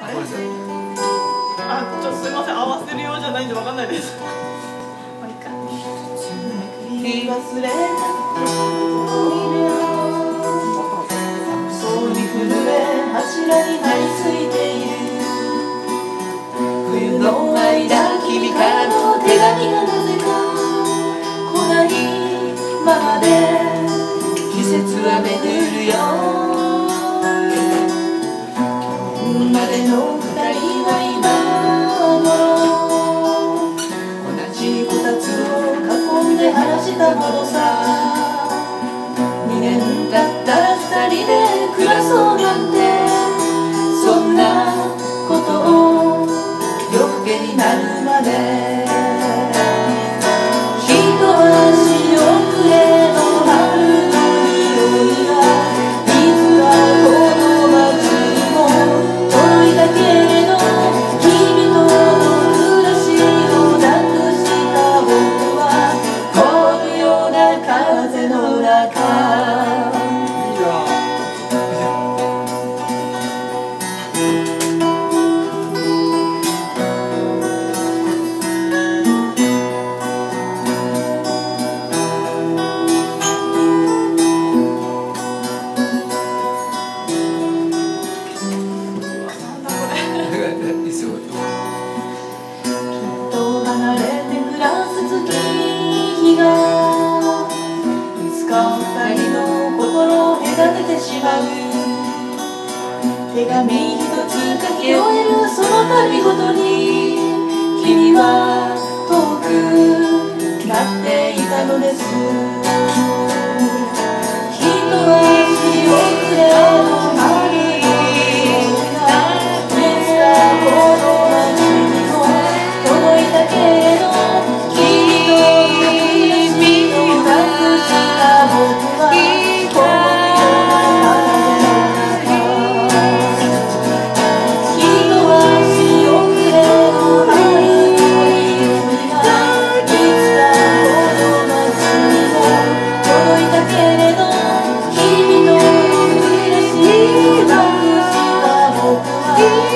れ。 ごめんなさい。 ちょっとすみません、合わせるようじゃないんでわかんないです。まあいいか。 言い忘れたそうに震え柱に張り付いている冬の間君からの手紙がなぜか来ないままで季節は巡るよ今日までの二人は今頃同じこたつを囲んで話したものさ2年経ったら二人で暮らそうなんてそんなことを夜更けになるまで一足遅れの春の匂いがいつかこの街にも届いたけれど君との暮らしをなくした僕は凍るような風の中離れて暮らす月日がいつか二人の心を隔ててしまう手紙一つ書き終えるその度ごとに君は遠くなっていたのです一足遅れの春の匂いがいつかこの街にも届いたけれど君と君をなくした僕はこのような風の中一足遅れの春の匂いがいつかこの街にも届いたけれど君と暮らしをなくした僕は